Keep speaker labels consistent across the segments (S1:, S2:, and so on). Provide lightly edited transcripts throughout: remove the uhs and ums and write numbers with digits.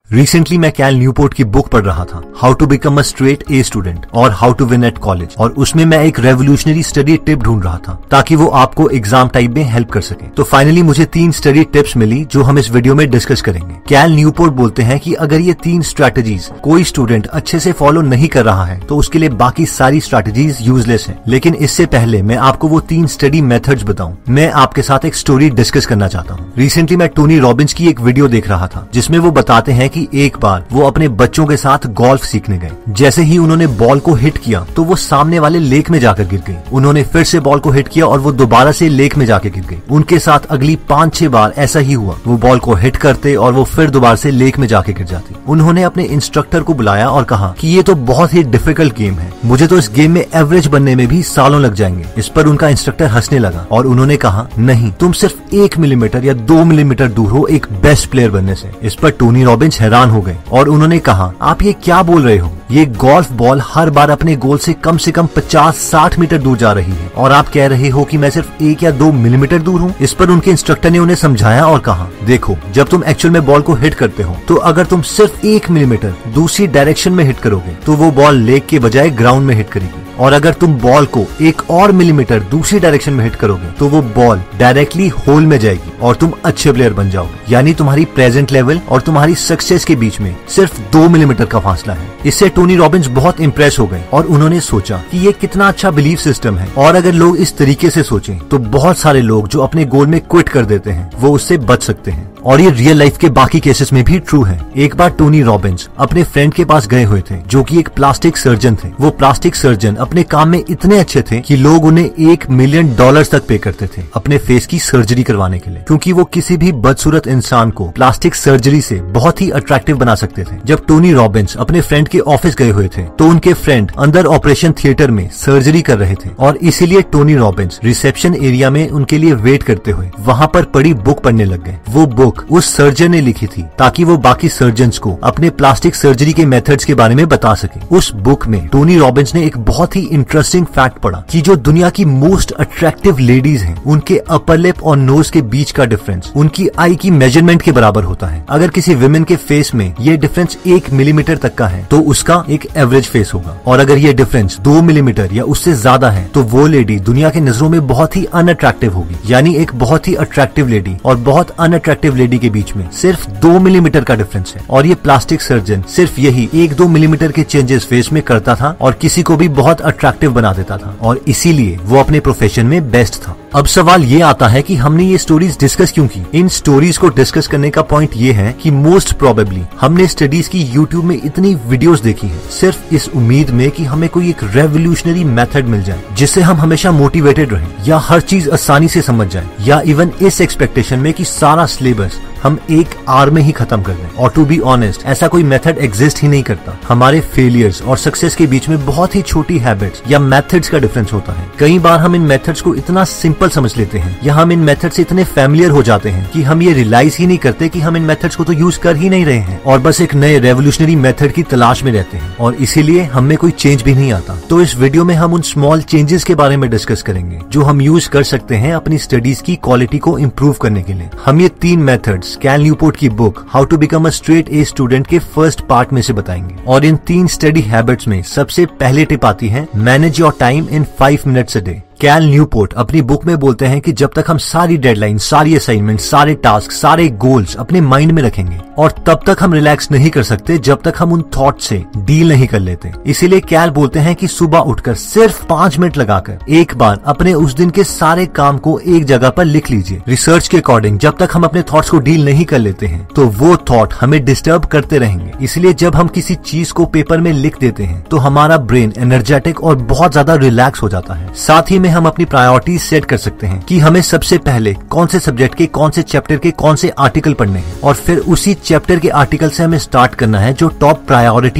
S1: Recently मैं कैल Newport की book पढ़ रहा था, how to become a straight A student और how to win at college, और उसमें मैं एक रेवोल्यूशनरी स्टडी टिप ढूंढ रहा था ताकि वो आपको एग्जाम टाइप में हेल्प कर सके। तो फाइनली मुझे 3 स्टडी टिप्स मिली जो हम इस वीडियो में डिस्कस करेंगे। कैल न्यूपोर्ट बोलते हैं कि अगर ये 3 स्ट्रेटेजीज कोई स्टूडेंट अच्छे से फॉलो नहीं कर रहा है तो उसके लिए बाकी सारी स्ट्रेटेजीज यूजलेस है। लेकिन इससे पहले मैं आपको वो 3 स्टडी मेथड्स बताऊं, मैं आपके साथ एक स्टोरी डिस्कस करना चाहता हूँ। रिसेंटली मैं टोनी रॉबिन्स की एक वीडियो देख रहा था जिसमें वो बताते हैं कि एक बार वो अपने बच्चों के साथ गोल्फ सीखने गए। जैसे ही उन्होंने बॉल को हिट किया तो वो सामने वाले लेक में जाकर गिर गई। उन्होंने फिर से बॉल को हिट किया और वो दोबारा से लेक में जाकर गिर गई। उनके साथ अगली 5-6 बार ऐसा ही हुआ। वो बॉल को हिट करते और वो फिर दोबारा से लेक में जाके गिर जाती। उन्होंने अपने इंस्ट्रक्टर को बुलाया और कहा कि ये तो बहुत ही डिफिकल्ट गेम है, मुझे तो इस गेम में एवरेज बनने में भी सालों लग जाएंगे। इस पर उनका इंस्ट्रक्टर हंसने लगा और उन्होंने कहा, नहीं, तुम सिर्फ 1 मिलीमीटर या 2 मिलीमीटर दूर हो एक बेस्ट प्लेयर बनने से। इस पर टोनी रॉबिन्स हैरान हो गए और उन्होंने कहा, आप ये क्या बोल रहे हो? ये गोल्फ बॉल हर बार अपने गोल से कम 50-60 मीटर दूर जा रही है और आप कह रहे हो कि मैं सिर्फ 1 या 2 मिलीमीटर दूर हूँ। इस पर उनके इंस्ट्रक्टर ने उन्हें समझाया और कहा, देखो, जब तुम एक्चुअल में बॉल को हिट करते हो तो अगर तुम सिर्फ 1 मिलीमीटर दूसरी डायरेक्शन में हिट करोगे तो वो बॉल लेग के बजाय ग्राउंड में हिट करेगी, और अगर तुम बॉल को 1 और मिलीमीटर दूसरी डायरेक्शन में हिट करोगे तो वो बॉल डायरेक्टली होल में जाएगी और तुम अच्छे प्लेयर बन जाओगे। यानी तुम्हारी प्रेजेंट लेवल और तुम्हारी सक्सेस के बीच में सिर्फ 2 मिलीमीटर का फासला है। इससे टोनी रॉबिन्स बहुत इंप्रेस हो गए और उन्होंने सोचा कि ये कितना अच्छा बिलीफ सिस्टम है, और अगर लोग इस तरीके से सोचें तो बहुत सारे लोग जो अपने गोल में क्विट कर देते हैं वो उससे बच सकते हैं। और ये रियल लाइफ के बाकी केसेस में भी ट्रू है। एक बार टोनी रॉबिन्स अपने फ्रेंड के पास गए हुए थे जो कि एक प्लास्टिक सर्जन थे। वो प्लास्टिक सर्जन अपने काम में इतने अच्छे थे कि लोग उन्हें $1 मिलियन तक पे करते थे अपने फेस की सर्जरी करवाने के लिए, क्योंकि वो किसी भी बदसूरत इंसान को प्लास्टिक सर्जरी से बहुत ही अट्रैक्टिव बना सकते थे। जब टोनी रॉबिन्स अपने फ्रेंड के ऑफिस गए हुए थे तो उनके फ्रेंड अंदर ऑपरेशन थिएटर में सर्जरी कर रहे थे, और इसीलिए टोनी रॉबिन्स रिसेप्शन एरिया में उनके लिए वेट करते हुए वहाँ पर पड़ी बुक पढ़ने लग गए। वो बुक उस सर्जन ने लिखी थी ताकि वो बाकी सर्जन्स को अपने प्लास्टिक सर्जरी के मेथड्स के बारे में बता सके। उस बुक में टोनी रॉबिन्स ने एक बहुत ही इंटरेस्टिंग फैक्ट पढ़ा कि जो दुनिया की मोस्ट अट्रैक्टिव लेडीज हैं, उनके अपर लिप और नोज के बीच का डिफरेंस उनकी आई की मेजरमेंट के बराबर होता है। अगर किसी विमेन के फेस में ये डिफरेंस 1 मिलीमीटर तक का है तो उसका एक एवरेज फेस होगा, और अगर ये डिफरेंस 2 मिलीमीटर या उससे ज्यादा है तो वो लेडी दुनिया की नजरों में बहुत ही अनअट्रैक्टिव होगी। यानी एक बहुत ही अट्रैक्टिव लेडी और बहुत अनअट्रैक्टिव लेडी के बीच में सिर्फ 2 मिलीमीटर का डिफरेंस है, और ये प्लास्टिक सर्जन सिर्फ यही 1-2 मिलीमीटर के चेंजेस फेस में करता था और किसी को भी बहुत अट्रैक्टिव बना देता था, और इसीलिए वो अपने प्रोफेशन में बेस्ट था। अब सवाल ये आता है कि हमने ये स्टोरीज डिस्कस क्यों की? इन स्टोरीज को डिस्कस करने का पॉइंट ये है कि मोस्ट प्रोबेबली हमने स्टडीज की यूट्यूब में इतनी वीडियोस देखी हैं सिर्फ इस उम्मीद में कि हमें कोई एक रेवोल्यूशनरी मेथड मिल जाए जिससे हम हमेशा मोटिवेटेड रहें, या हर चीज आसानी से समझ जाए, या इवन इस एक्सपेक्टेशन में कि सारा सिलेबस हम 1 आवर में ही खत्म कर दें। और टू बी ऑनेस्ट, ऐसा कोई मेथड एग्जिस्ट ही नहीं करता। हमारे फेलियर्स और सक्सेस के बीच में बहुत ही छोटी हैबिट्स या मेथड्स का डिफरेंस होता है। कई बार हम इन मेथड्स को इतना सिंपल समझ लेते हैं या हम इन मेथड से इतने फैमिलियर हो जाते हैं कि हम ये रियलाइज ही नहीं करते कि हम इन मेथड्स को तो यूज कर ही नहीं रहे हैं, और बस एक नए रेवोल्यूशनरी मेथड की तलाश में रहते हैं, और इसीलिए हमें कोई चेंज भी नहीं आता। तो इस वीडियो में हम उन स्मॉल चेंजेस के बारे में डिस्कस करेंगे जो हम यूज कर सकते हैं अपनी स्टडीज की क्वालिटी को इम्प्रूव करने के लिए। हम ये 3 मेथड्स कैल न्यूपोर्ट की book how to become a straight A student के फर्स्ट पार्ट में से बताएंगे। और इन 3 स्टडी हैबिट्स में सबसे पहले टिप आती है, manage your time in 5 minutes a day. Cal Newport अपनी बुक में बोलते हैं कि जब तक हम सारी डेडलाइन, सारी असाइनमेंट, सारे टास्क, सारे गोल्स अपने माइंड में रखेंगे, और तब तक हम रिलैक्स नहीं कर सकते जब तक हम उन थॉट से डील नहीं कर लेते। इसीलिए कैल बोलते हैं कि सुबह उठकर सिर्फ 5 मिनट लगाकर एक बार अपने उस दिन के सारे काम को एक जगह पर लिख लीजिए। रिसर्च के अकॉर्डिंग जब तक हम अपने थॉट्स को डील नहीं कर लेते हैं तो वो थॉट हमें डिस्टर्ब करते रहेंगे। इसलिए जब हम किसी चीज को पेपर में लिख देते हैं तो हमारा ब्रेन एनर्जेटिक और बहुत ज्यादा रिलैक्स हो जाता है। साथ ही में हम अपनी प्रायोरिटीज सेट कर सकते हैं कि हमें सबसे पहले कौन से सब्जेक्ट के, कौन से चैप्टर के, कौन से आर्टिकल पढ़ने हैं, और फिर उसी चैप्टर के आर्टिकल से हमें स्टार्ट करना है जो टॉप प्रायोरिटी पर है।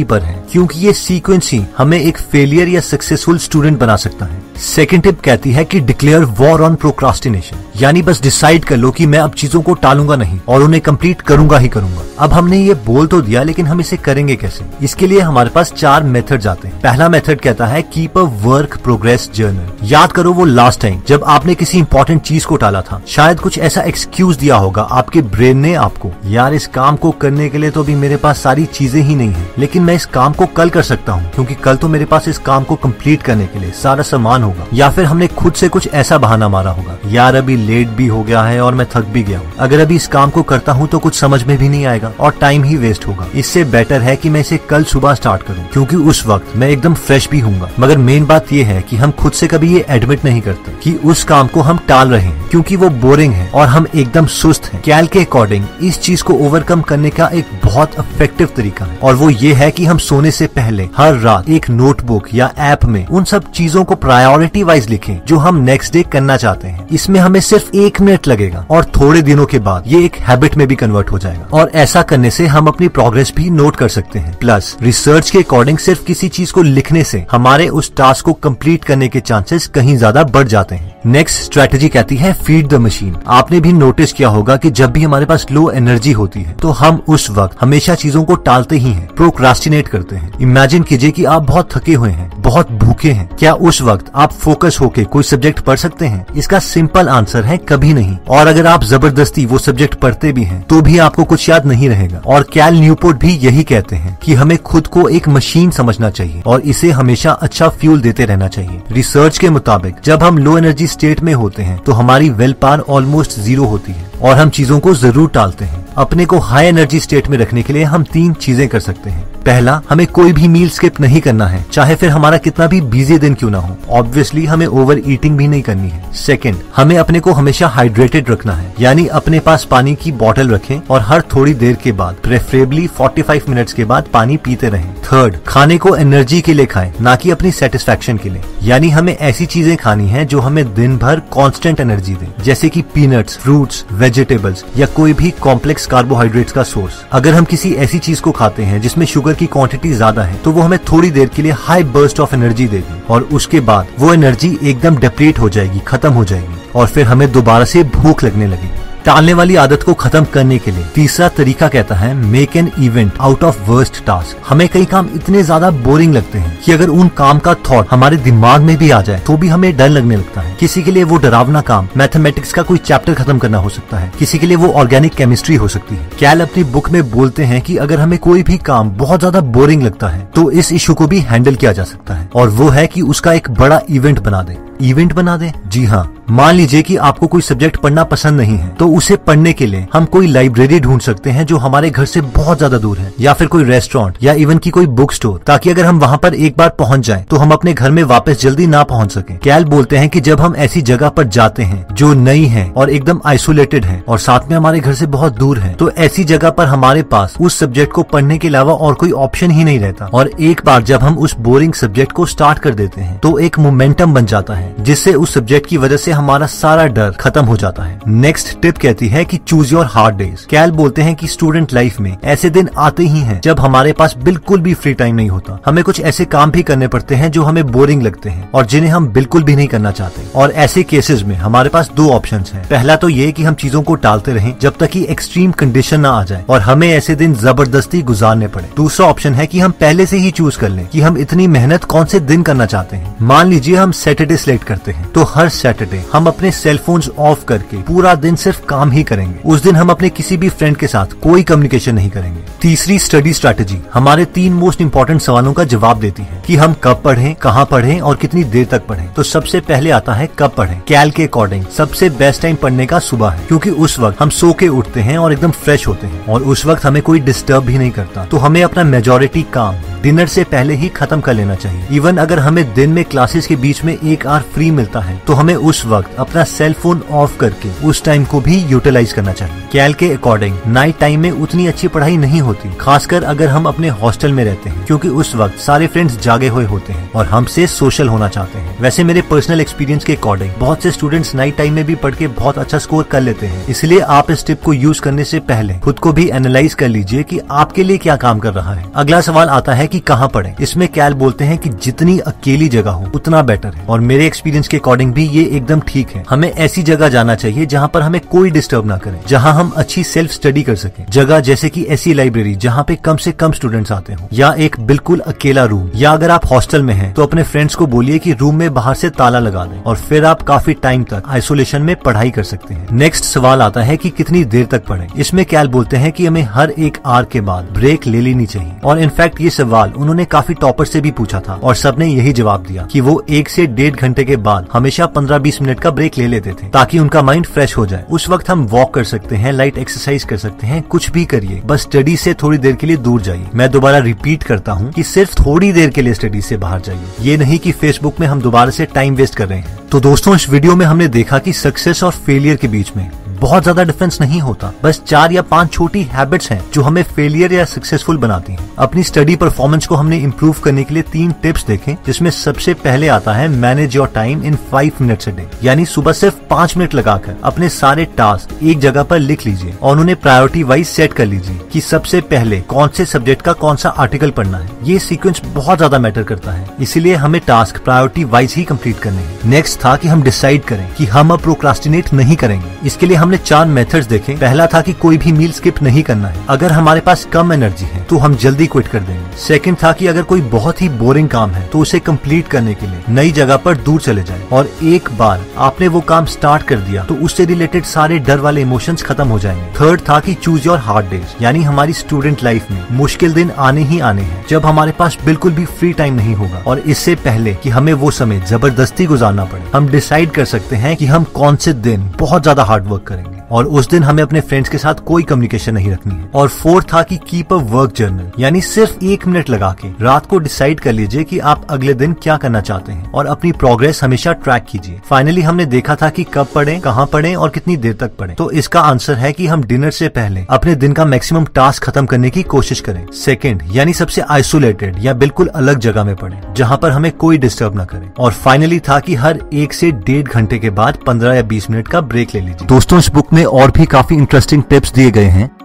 S1: क्योंकि ये सीक्वेंस ही हमें एक फेलियर या सक्सेसफुल स्टूडेंट बना सकता है। सेकंड टिप कहती है कि डिक्लेयर वॉर ऑन प्रोक्रास्टिनेशन, यानी बस डिसाइड कर लो कि मैं अब चीजों को टालूंगा नहीं और उन्हें कंप्लीट करूंगा ही करूंगा। अब हमने ये बोल तो दिया, लेकिन हम इसे करेंगे कैसे? इसके लिए हमारे पास 4 मेथड्स आते हैं। पहला मेथड कहता है keep a work progress journal. याद करो वो लास्ट टाइम जब आपने किसी इंपॉर्टेंट चीज को टाला था, शायद कुछ ऐसा एक्सक्यूज दिया होगा आपके ब्रेन ने आपको, यार इस काम को करने के लिए तो अभी मेरे पास सारी चीजें ही नहीं है, लेकिन मैं इस काम को कल कर सकता हूँ क्योंकि कल तो मेरे पास इस काम को कंप्लीट करने के लिए सारा सामान होगा। या फिर हमने खुद से कुछ ऐसा बहाना मारा होगा, यार अभी लेट भी हो गया है और मैं थक भी गया हूँ, अगर अभी इस काम को करता हूँ तो कुछ समझ में भी नहीं आएगा और टाइम ही वेस्ट होगा। इससे बेटर है कि मैं इसे कल सुबह स्टार्ट करूँ क्योंकि उस वक्त मैं एकदम फ्रेश भी हूँगा। मगर मेन बात यह है कि हम खुद से कभी ये एडमिट नहीं करते कि उस काम को हम टाल रहे हैं क्योंकि वो बोरिंग है और हम एकदम सुस्त हैं। कैल के अकॉर्डिंग इस चीज को ओवरकम करने का एक बहुत इफेक्टिव तरीका है और वो ये है कि हम सोने से पहले हर रात एक नोटबुक या ऐप में उन सब चीजों को प्रायोरिटी वाइज लिखें जो हम नेक्स्ट डे करना चाहते हैं। इसमें हमें सिर्फ 1 मिनट लगेगा और थोड़े दिनों के बाद ये एक हैबिट में भी कन्वर्ट हो जाएगा और ऐसा करने से हम अपनी प्रोग्रेस भी नोट कर सकते हैं। प्लस रिसर्च के अकॉर्डिंग सिर्फ किसी चीज को लिखने से हमारे उस टास्क को कंप्लीट करने के चांसेस कहीं ज्यादा बढ़ जाते हैं। नेक्स्ट स्ट्रेटेजी कहती है फीड द मशीन। आपने भी नोटिस किया होगा कि जब भी हमारे पास लो एनर्जी होती है तो हम उस वक्त हमेशा चीजों को टालते ही हैं, प्रोक्रास्टिनेट करते हैं। इमेजिन कीजिए कि आप बहुत थके हुए हैं, बहुत भूखे हैं, क्या उस वक्त आप फोकस होके कोई सब्जेक्ट पढ़ सकते हैं? इसका सिंपल आंसर है कभी नहीं। और अगर आप जबरदस्ती वो सब्जेक्ट पढ़ते भी हैं तो भी आपको कुछ याद नहीं रहेगा। और कैल न्यूपोर्ट भी यही कहते हैं कि हमें खुद को एक मशीन समझना चाहिए और इसे हमेशा अच्छा फ्यूल देते रहना चाहिए। रिसर्च के मुताबिक जब हम लो एनर्जी स्टेट में होते हैं तो हमारी विल पावर ऑलमोस्ट 0 होती है और हम चीजों को जरूर टालते हैं। अपने को हाई एनर्जी स्टेट में रखने के लिए हम 3 चीजें कर सकते हैं। पहला, हमें कोई भी मील स्किप नहीं करना है, चाहे फिर हमारा कितना भी बिजी दिन क्यों ना हो। ऑब्वियसली हमें ओवर ईटिंग भी नहीं करनी है। सेकंड, हमें अपने को हमेशा हाइड्रेटेड रखना है, यानी अपने पास पानी की बोतल रखें और हर थोड़ी देर के बाद, प्रेफरेबली 45 मिनट्स के बाद पानी पीते रहें। थर्ड, खाने को एनर्जी के लिए खाएं, ना कि अपनी सेटिस्फेक्शन के लिए, यानी हमें ऐसी चीजें खानी है जो हमें दिन भर कांस्टेंट एनर्जी दे, जैसे कि पीनट्स, फ्रूट्स, वेजिटेबल्स या कोई भी कॉम्प्लेक्स कार्बोहाइड्रेट्स का सोर्स। अगर हम किसी ऐसी चीज को खाते हैं जिसमें शुगर की क्वांटिटी ज्यादा है तो वो हमें थोड़ी देर के लिए हाई बर्स्ट ऑफ एनर्जी देगी और उसके बाद वो एनर्जी एकदम डिप्लीट हो जाएगी, खत्म हो जाएगी और फिर हमें दोबारा से भूख लगने लगेगी। टालने वाली आदत को खत्म करने के लिए तीसरा तरीका कहता है make an event out of worst task. हमें कई काम इतने ज्यादा बोरिंग लगते हैं कि अगर उन काम का थॉट हमारे दिमाग में भी आ जाए तो भी हमें डर लगने लगता है। किसी के लिए वो डरावना काम मैथमेटिक्स का कोई चैप्टर खत्म करना हो सकता है, किसी के लिए वो ऑर्गेनिक केमिस्ट्री हो सकती है। कैल अपनी बुक में बोलते हैं कि अगर हमें कोई भी काम बहुत ज्यादा बोरिंग लगता है तो इस इशू को भी हैंडल किया जा सकता है और वो है कि उसका एक बड़ा इवेंट बना दे। इवेंट बना दे? जी हाँ, मान लीजिए कि आपको कोई सब्जेक्ट पढ़ना पसंद नहीं है तो उसे पढ़ने के लिए हम कोई लाइब्रेरी ढूंढ सकते हैं जो हमारे घर से बहुत ज्यादा दूर है, या फिर कोई रेस्टोरेंट या इवन की कोई बुक स्टोर, ताकि अगर हम वहाँ पर एक बार पहुँच जाएं तो हम अपने घर में वापस जल्दी ना पहुँच सकें। कैल बोलते हैं कि जब हम ऐसी जगह पर जाते हैं जो नई है और एकदम आइसोलेटेड है और साथ में हमारे घर से बहुत दूर है, तो ऐसी जगह पर हमारे पास उस सब्जेक्ट को पढ़ने के अलावा और कोई ऑप्शन ही नहीं रहता। और एक बार जब हम उस बोरिंग सब्जेक्ट को स्टार्ट कर देते हैं तो एक मोमेंटम बन जाता है जिससे उस सब्जेक्ट की वजह से हमारा सारा डर खत्म हो जाता है। नेक्स्ट टिप कहती है कि choose your hard days. Cal बोलते हैं कि स्टूडेंट लाइफ में ऐसे दिन आते ही हैं जब हमारे पास बिल्कुल भी फ्री टाइम नहीं होता। हमें कुछ ऐसे काम भी करने पड़ते हैं जो हमें बोरिंग लगते हैं और जिन्हें हम बिल्कुल भी नहीं करना चाहते। और ऐसे केसेस में हमारे पास 2 ऑप्शंस हैं। पहला तो ये कि हम चीजों को टालते रहें जब तक कि एक्सट्रीम कंडीशन ना आ जाए और हमें ऐसे दिन जबरदस्ती गुजारने पड़े। दूसरा ऑप्शन है कि हम पहले से ही चूज कर लें कि हम इतनी मेहनत कौन से दिन करना चाहते हैं। मान लीजिए हम सैटरडे सिलेक्ट करते हैं तो हर सैटरडे हम अपने सेलफोन्स ऑफ करके पूरा दिन सिर्फ काम ही करेंगे। उस दिन हम अपने किसी भी फ्रेंड के साथ कोई कम्युनिकेशन नहीं करेंगे। तीसरी स्टडी स्ट्रैटेजी हमारे 3 मोस्ट इंपॉर्टेंट सवालों का जवाब देती है कि हम कब पढ़ें, कहाँ पढ़ें और कितनी देर तक पढ़ें। तो सबसे पहले आता है कब पढ़ें। कैल के अकॉर्डिंग सबसे बेस्ट टाइम पढ़ने का सुबह है, क्योंकि उस वक्त हम सो के उठते हैं और एकदम फ्रेश होते हैं और उस वक्त हमें कोई डिस्टर्ब भी नहीं करता। तो हमें अपना मेजॉरिटी काम डिनर से पहले ही खत्म कर लेना चाहिए। इवन अगर हमें दिन में क्लासेस के बीच में 1 आवर फ्री मिलता है तो हमें उस वक्त अपना सेल फोन ऑफ करके उस टाइम को भी यूटिलाइज करना चाहिए। कैल के अकॉर्डिंग नाइट टाइम में उतनी अच्छी पढ़ाई नहीं होती, खासकर अगर हम अपने हॉस्टल में रहते हैं, क्योंकि उस वक्त सारे फ्रेंड्स जागे हुए होते हैं और हमसे सोशल होना चाहते हैं। वैसे मेरे पर्सनल एक्सपीरियंस के अकॉर्डिंग बहुत से स्टूडेंट्स नाइट टाइम में भी पढ़ के बहुत अच्छा स्कोर कर लेते हैं। इसलिए आप इस टिप को यूज करने से पहले खुद को भी एनालाइज कर लीजिए कि आपके लिए क्या काम कर रहा है। अगला सवाल आता है कि कि कहाँ पढ़ें। इसमें कैल बोलते हैं कि जितनी अकेली जगह हो उतना बेटर है, और मेरे एक्सपीरियंस के अकॉर्डिंग भी ये एकदम ठीक है। हमें ऐसी जगह जाना चाहिए जहाँ पर हमें कोई डिस्टर्ब ना करे, जहाँ हम अच्छी सेल्फ स्टडी कर सकें। जगह जैसे कि ऐसी लाइब्रेरी जहाँ पे कम से कम स्टूडेंट्स आते हो, या एक बिल्कुल अकेला रूम, या अगर आप हॉस्टल में हैं तो अपने फ्रेंड्स को बोलिए कि रूम में बाहर से ताला लगा दें, और फिर आप काफी टाइम तक आइसोलेशन में पढ़ाई कर सकते हैं। नेक्स्ट सवाल आता है कि कितनी देर तक पढ़ें। इसमें कैल बोलते हैं कि हमें हर एक आवर के बाद ब्रेक ले लेनी चाहिए, और इनफैक्ट ये सवाल उन्होंने काफी टॉपर से भी पूछा था और सबने यही जवाब दिया कि वो 1 से 1.5 घंटे के बाद हमेशा 15-20 मिनट का ब्रेक ले लेते थे, ताकि उनका माइंड फ्रेश हो जाए। उस वक्त हम वॉक कर सकते हैं, लाइट एक्सरसाइज कर सकते हैं, कुछ भी करिए, बस स्टडी से थोड़ी देर के लिए दूर जाइए। मैं दोबारा रिपीट करता हूँ कि सिर्फ थोड़ी देर के लिए स्टडी से बाहर जाइए, ये नहीं कि फेसबुक में हम दोबारा से टाइम वेस्ट कर रहे हैं। तो दोस्तों, इस वीडियो में हमने देखा कि सक्सेस और फेलियर के बीच में बहुत ज्यादा डिफरेंस नहीं होता, बस 4 या 5 छोटी हैबिट्स हैं जो हमें फेलियर या सक्सेसफुल बनाती हैं। अपनी स्टडी परफॉर्मेंस को हमने इम्प्रूव करने के लिए 3 टिप्स देखे, जिसमें सबसे पहले आता है manage your time in 5 minutes a day, यानी सुबह सिर्फ 5 मिनट लगाकर अपने सारे टास्क एक जगह पर लिख लीजिए और उन्हें प्रायोरिटी वाइज सेट कर लीजिए कि सबसे पहले कौन से सब्जेक्ट का कौन सा आर्टिकल पढ़ना है। ये सीक्वेंस बहुत ज्यादा मैटर करता है, इसीलिए हमें टास्क प्रायोरिटी वाइज ही कंप्लीट करने हैं। नेक्स्ट था कि हम डिसाइड करें कि हम अब प्रोक्रास्टिनेट नहीं करेंगे। इसके लिए हमने 4 मेथड्स देखे। पहला था कि कोई भी मील स्किप नहीं करना है। अगर हमारे पास कम एनर्जी है तो हम जल्दी क्विट कर देंगे। सेकंड था कि अगर कोई बहुत ही बोरिंग काम है तो उसे कंप्लीट करने के लिए नई जगह पर दूर चले जाएं, और एक बार आपने वो काम स्टार्ट कर दिया तो उससे रिलेटेड सारे डर वाले इमोशंस खत्म हो जाएंगे। थर्ड था कि चूज योर हार्ड डेज, यानी हमारी स्टूडेंट लाइफ में मुश्किल दिन आने ही आने हैं जब हमारे पास बिल्कुल भी फ्री टाइम नहीं होगा, और इससे पहले कि हमें वो समय जबरदस्ती गुजारना पड़े, हम डिसाइड कर सकते हैं कि हम कौन से दिन बहुत ज्यादा हार्ड वर्क करेंगे, और उस दिन हमें अपने फ्रेंड्स के साथ कोई कम्युनिकेशन नहीं रखनी है। और फोर्थ था कि कीप अ वर्क जर्नल, यानी सिर्फ 1 मिनट लगा के रात को डिसाइड कर लीजिए कि आप अगले दिन क्या करना चाहते हैं, और अपनी प्रोग्रेस हमेशा ट्रैक कीजिए। फाइनली हमने देखा था कि कब पढ़ें, कहाँ पढ़ें और कितनी देर तक पढ़ें। तो इसका आंसर है कि हम डिनर से पहले अपने दिन का मैक्सिमम टास्क खत्म करने की कोशिश करें। सेकंड, यानी सबसे आइसोलेटेड या बिल्कुल अलग जगह में पढ़ें जहाँ पर हमें कोई डिस्टर्ब न करे। और फाइनली था कि हर 1 से 1.5 घंटे के बाद 15 या 20 मिनट का ब्रेक ले लीजिए। दोस्तों, इस बुक में और भी काफी इंटरेस्टिंग टिप्स दिए गए हैं